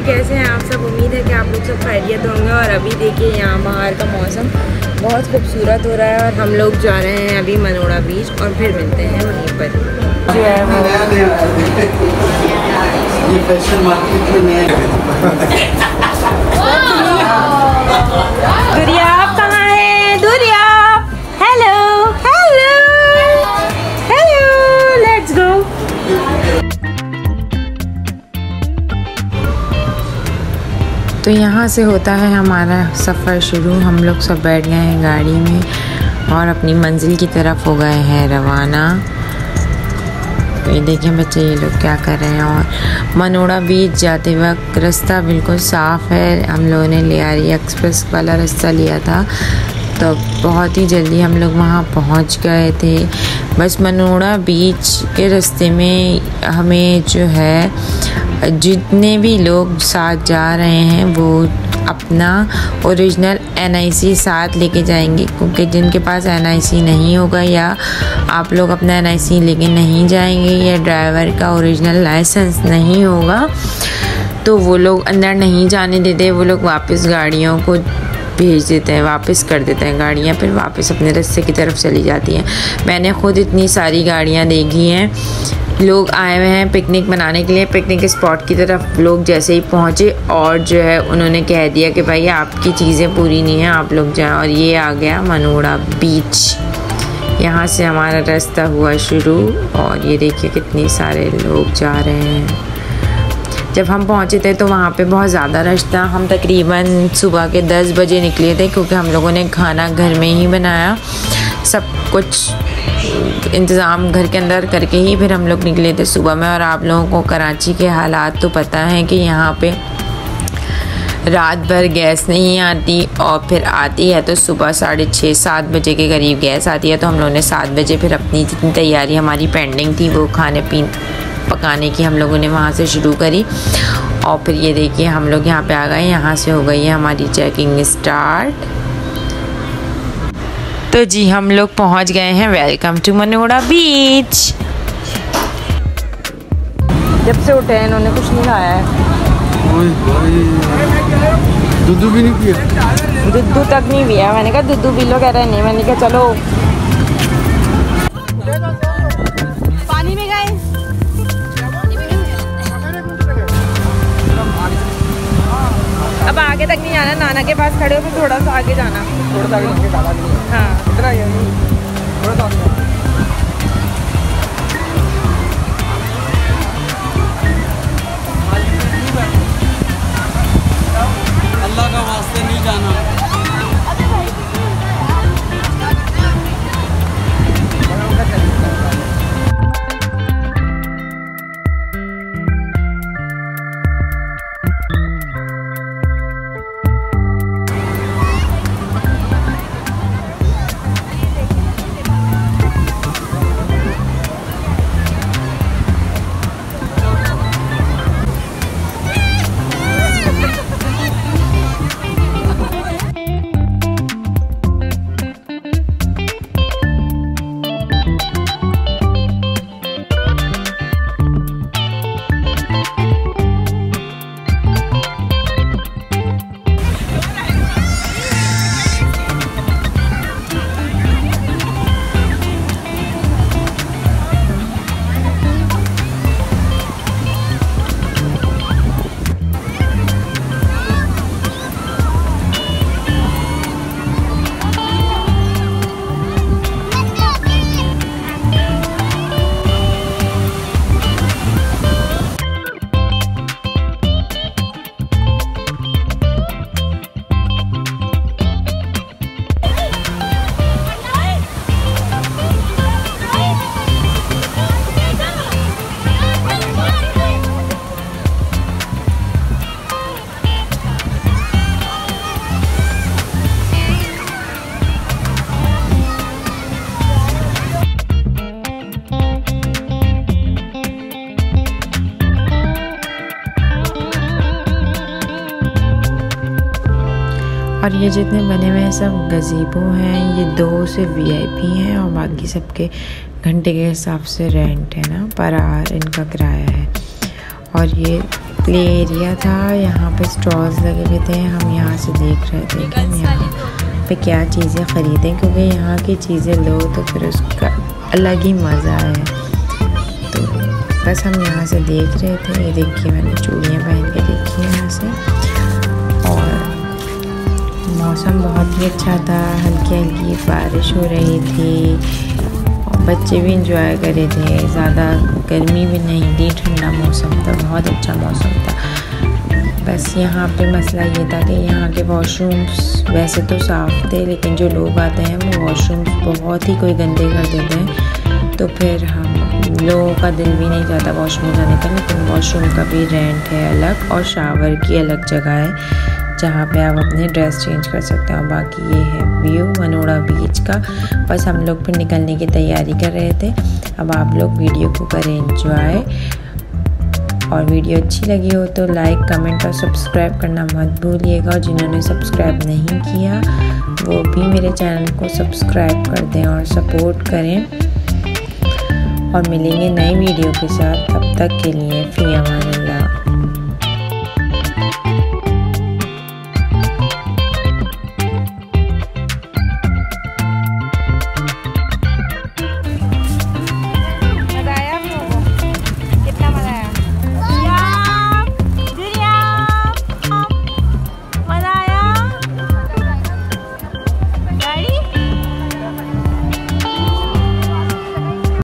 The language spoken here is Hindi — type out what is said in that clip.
कैसे हैं आप सब। उम्मीद है कि आप लोग सब खैरियत होंगे। और अभी देखिए यहाँ बाहर का मौसम बहुत खूबसूरत हो रहा है और हम लोग जा रहे हैं अभी मनोड़ा बीच और फिर मिलते हैं वहीं पर जो है वो ये फैशन मार्केट में नया दुरिया। आप कहाँ हैं दुरिया? Hello hello hello, let's go. तो यहाँ से होता है हमारा सफ़र शुरू। हम लोग सब बैठ गए हैं गाड़ी में और अपनी मंजिल की तरफ हो गए हैं रवाना। तो ये देखें बच्चे, ये लोग क्या कर रहे हैं। और मनोड़ा बीच जाते वक्त रास्ता बिल्कुल साफ़ है। हम लोगों ने लियारी एक्सप्रेस वाला रास्ता लिया था, तो बहुत ही जल्दी हम लोग वहाँ पहुँच गए थे। बस मनोड़ा बीच के रास्ते में हमें जो है जितने भी लोग साथ जा रहे हैं वो अपना ओरिजिनल NIC साथ लेके जाएंगे, क्योंकि जिनके पास NIC नहीं होगा या आप लोग अपना NIC लेके नहीं जाएंगे या ड्राइवर का ओरिजिनल लाइसेंस नहीं होगा तो वो लोग अंदर नहीं जाने देते। वो लोग वापस गाड़ियों को भेज देते हैं, वापस कर देते हैं गाड़ियाँ, फिर वापस अपने रास्ते की तरफ चली जाती हैं। मैंने खुद इतनी सारी गाड़ियाँ देखी हैं। लोग आए हुए हैं पिकनिक मनाने के लिए। पिकनिक स्पॉट की तरफ लोग जैसे ही पहुँचे और जो है उन्होंने कह दिया कि भाई आपकी चीज़ें पूरी नहीं हैं, आप लोग जाएं। और ये आ गया मनोड़ा बीच। यहाँ से हमारा रास्ता हुआ शुरू और ये देखिए कितने सारे लोग जा रहे हैं। जब हम पहुँचे थे तो वहाँ पे बहुत ज़्यादा रश था। हम तकरीबन सुबह के 10 बजे निकले थे, क्योंकि हम लोगों ने खाना घर में ही बनाया, सब कुछ इंतज़ाम घर के अंदर करके ही फिर हम लोग निकले थे सुबह में। और आप लोगों को कराची के हालात तो पता है कि यहाँ पे रात भर गैस नहीं आती और फिर आती है तो सुबह 6:30-7 बजे के करीब गैस आती है। तो हम लोगों ने 7 बजे फिर अपनी जितनी तैयारी हमारी पेंडिंग थी वो खाने पकाने की हम लोगों ने वहाँ से शुरू करी। और फिर ये देखिए हम लोग यहाँ पे आ गए। यहाँ से हो गई है हमारी चेकिंग स्टार्ट। तो जी हम लोग पहुँच गए हैं। Welcome to Manora beach. जब से उठे इन्होंने कुछ नहीं खाया है। दूध भी नहीं पिया? दूध तक नहीं पिया। मैंने कहा दूध पी लो, कह रहे नहीं। मैंने कहा चलो पानी में गए। अब आगे तक नहीं जाना, नाना के पास खड़े हो फिर थोड़ा सा आगे जाना। थोड़ा सा आगे। हाँ थोड़ा सा अल्लाह का वास्ते नहीं जाना। और ये जितने बने हुए हैं सब गज़ीबो हैं। ये 2 से VIP हैं और बाकी सबके घंटे के हिसाब से रेंट है ना, पर आवर इनका किराया है। और ये प्ले एरिया था, यहाँ पे स्टॉल्स लगे हुए थे। हम यहाँ से देख रहे थे कि हम यहाँ पे क्या चीज़ें ख़रीदें, क्योंकि यहाँ की चीज़ें लो तो फिर उसका अलग ही मज़ा है। तो बस हम यहाँ से देख रहे थे। ये देखिए मैंने चूड़ियाँ पहन के देखी यहाँ से, और मौसम बहुत ही अच्छा था। हल्की हल्की बारिश हो रही थी और बच्चे भी इंजॉय कर रहे थे। ज़्यादा गर्मी भी नहीं थी, ठंडा मौसम था, बहुत अच्छा मौसम था। बस यहाँ पे मसला ये था कि यहाँ के वॉशरूम्स वैसे तो साफ़ थे, लेकिन जो लोग आते हैं वो वॉशरूम्स बहुत ही कोई गंदे कर देते हैं। तो फिर हम लोगों का दिल भी नहीं चाहता वॉशरूम जाने का, लेकिन वॉशरूम का भी रेंट है अलग और शावर की अलग जगह है जहाँ पे आप अपने ड्रेस चेंज कर सकते हो। बाकी ये है व्यू मनोड़ा बीच का। बस हम लोग फिर निकलने की तैयारी कर रहे थे। अब आप लोग वीडियो को करें एंजॉय, और वीडियो अच्छी लगी हो तो लाइक, कमेंट और सब्सक्राइब करना मत भूलिएगा। और जिन्होंने सब्सक्राइब नहीं किया वो भी मेरे चैनल को सब्सक्राइब कर दें और सपोर्ट करें। और मिलेंगे नई वीडियो के साथ, तब तक के लिए फ़ी अमान।